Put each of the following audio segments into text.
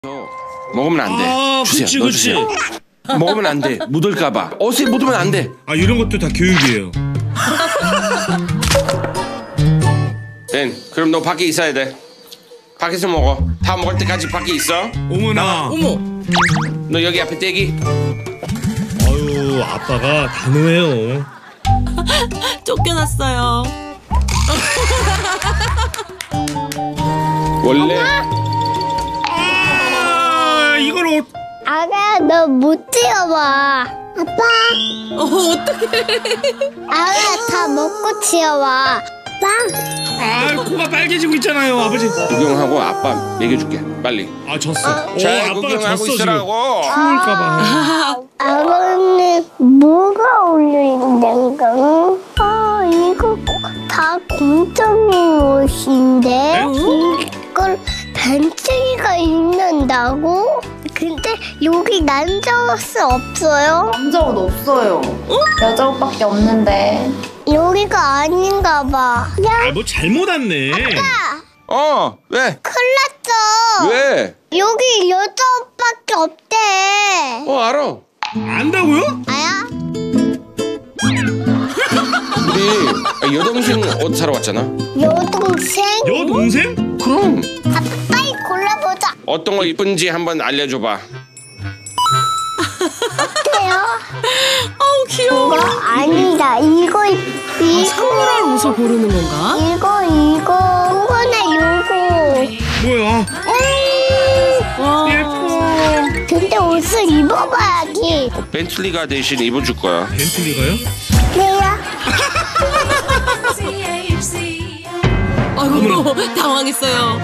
먹으면 안 돼. 아, 주세요. 그치. 먹으면 안 돼. 묻을까봐. 옷에 묻으면 안 돼. 아, 이런 것도 다 교육이에요. 벤, 그럼 너 밖에 있어야 돼. 밖에서 먹어. 다 먹을 때까지 밖에 있어. 어머나. 어머. 너 여기 앞에 떼기. 아유, 아빠가 단호해요. 쫓겨났어요. 원래 이걸 아가 너 못 치워봐. 아빠. 어떡해. 아가 다 먹고 치워봐. 아빠. 코가 빨개지고 있잖아요, 아버지. 구경하고 아빠 먹여줄게. 빨리. 아, 졌어. 잘 아빠가 구경하고 졌어, 있으라고. 지금. 추울까봐. 아버님 뭐가 올려있는가? 이거 다 공적인 옷인데 이걸 벤츠가 입는다고? 근데 여기 남자 옷이 없어요? 남자 옷 없어요. 여자 옷밖에 없는데. 여기가 아닌가 봐. 야, 아, 뭐 잘못 왔네. 왜? 큰일 났어. 왜? 여기 여자 옷밖에 없대. 알아. 안다고요? 아야? 우리 여동생 옷 사러 왔잖아. 여동생? 여동생? 그럼 아빠 빨리 골라보자. 어떤 거 이쁜지 한번 알려줘봐. 어때요? 아우 귀여워. 이거 아니다. 이거 선물할 옷을 고르는 건가? 이거나 요거. 뭐야? 와. 예뻐. 근데 옷을 입어봐야지. 벤틀리가 대신 입어줄 거야. 벤틀리가요? 네야. 아이고 당황했어요.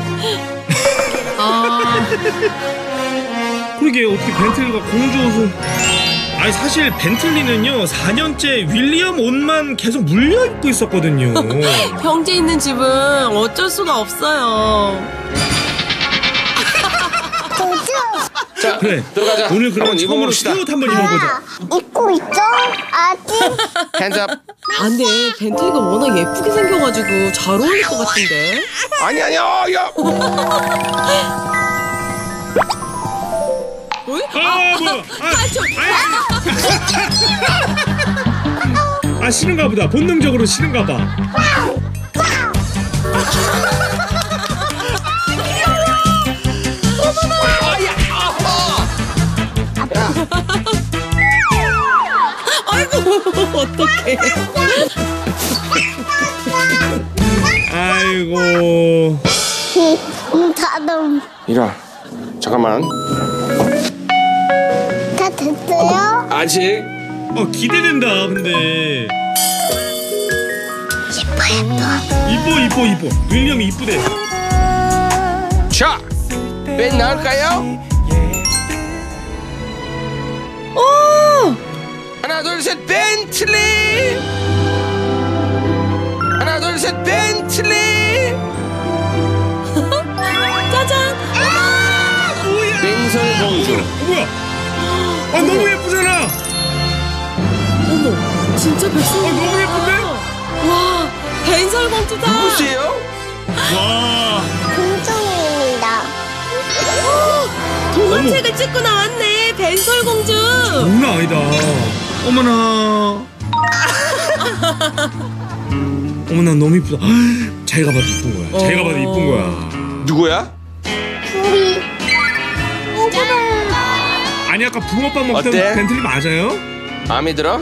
그러게 어떻게 벤틀리가 공주 옷을. 아니 사실 벤틀리는요 4년째 윌리엄 옷만 계속 물려 입고 있었거든요. 형제 있는 집은 어쩔 수가 없어요. 자, 그래 들어가자. 오늘 그럼 한번 처음으로 입어봅시다. 새 옷 한번 입어보자. 입고 있죠? 아직? 핸즈업. 근데 벤틀리가 워낙 예쁘게 생겨가지고 잘 어울릴 것 같은데. 아니야. 야. 어이? 뭐야? 싫은가 보다. 본능적으로 싫은가 봐. 아이고 어떡해. 아이고. 닫음. 이라. 잠깐만. 다 됐어요? 아직. 기대된다. 근데 예뻐. 이뻐. 윌리엄이 이쁘대. 자, 벤 나올까요? 하나 둘 셋 벤틀리. 하나 둘 셋 벤틀리. 짜잔. 벤설 공주. 뭐야? 너무 예쁘잖아. 어머 진짜 백설. 너무 예쁜데? 와 벤설 공주다. 누구세요? 와. 공정입니다. 동화책을 찍고 나왔네. 벤설 공주. 장난 아니다. 어머나. 어머나 너무 이쁘다. 자기가 봐도 이쁜 거야. 자기가 봐도 이쁜 거야. 누구야? 우리. 아니 아까 붕어빵 먹던 어때? 벤틀리 맞아요? 마음에 들어?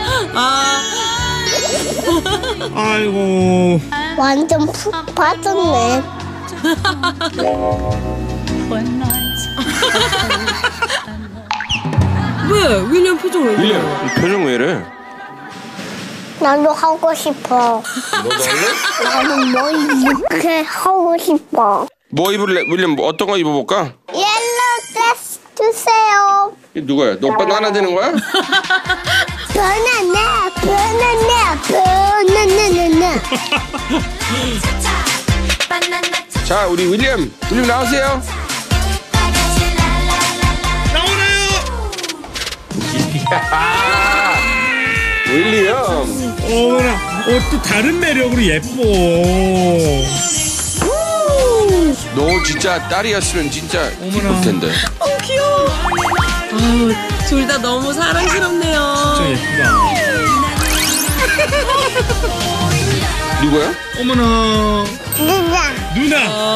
아이고. 완전 푹 빠졌네. 왜 윌리엄 표정 왜 이래? 윌리엄, 이 표정 왜 이래? 나도 하고 싶어. 너도 할래? 나도 뭐 이렇게 하고 싶어. 뭐 입을래? 윌리엄 뭐 어떤 거 입어볼까? 옐로우 드레스 주세요. 이 누구야? 너 오빠도 하나 되는 거야? 바나나. 자, 우리 윌리엄 나오세요. 윌리엄. 어머나. 또 다른 매력으로 예뻐. 너 진짜 딸이었으면 진짜 어머나. 기쁠 텐데. 귀여워. 아유, 둘 다 너무 사랑스럽네요. 진짜 예쁘다. 누구야? 어머나. 누나.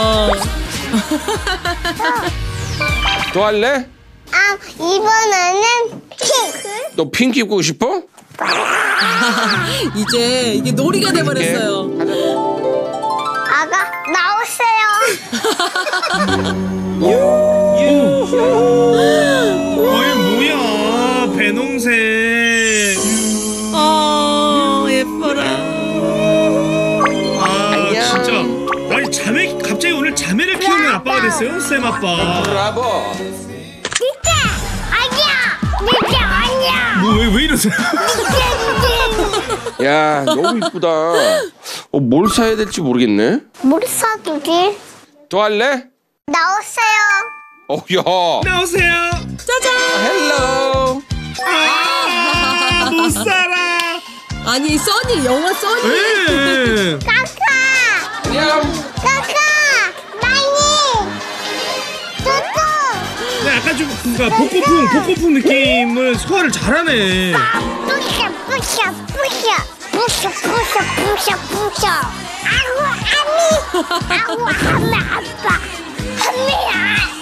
또 할래? 이번에는 핑크. 너 핑크 입고 싶어? 이제 이게 놀이가 돼버렸어요. 아가 나오세요. 어이 뭐야 배농새. 예뻐라. 아 진짜. 아니 자매 갑자기 오늘 자매를 키우는 아빠가 됐어요 쌤 아빠. 브라보. 아니야. 뭐 왜 이러세요? 야 너무 이쁘다. 뭘 사야 될지 모르겠네. 뭘 사두지? 또 할래? 나오세요. 야. 나오세요. 짜잔. 헬로. 못 살아. 아니 써니 영화 써니. 예. 까까. 안녕. 까까. 많이. 뚜뚜. 네, 약간 좀 그러니까 복고풍 느낌을 소화를 잘하네. 부셔. 아우 아미 아빠. 한미야.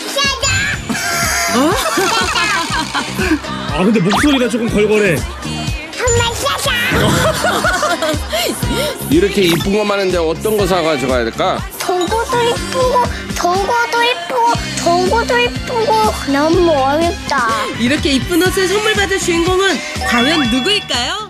아 근데 목소리가 조금 걸걸해. 이렇게 이쁜 거 많은데 어떤 거 사가지고 가야 될까? 저거도 이쁘고 너무 어렵다. 이렇게 이쁜 옷을 선물 받을 주인공은 과연 누구일까요?